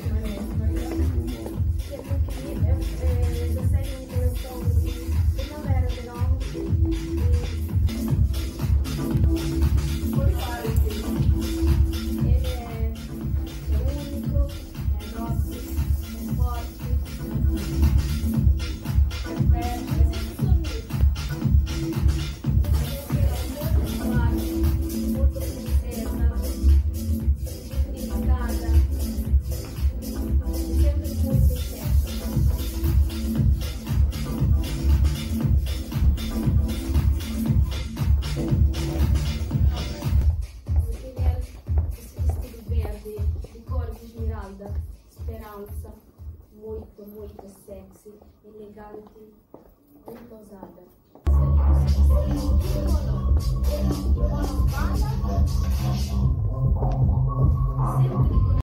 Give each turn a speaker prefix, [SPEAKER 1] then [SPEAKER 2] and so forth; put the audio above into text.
[SPEAKER 1] Eu sei uma coleção de primavera, verão ele é único, é nosso, é forte, é perto, muito princesa, dignificada, sempre muito certa. Esperança, muito, muito sexy, elegante, muito ousada. Sempre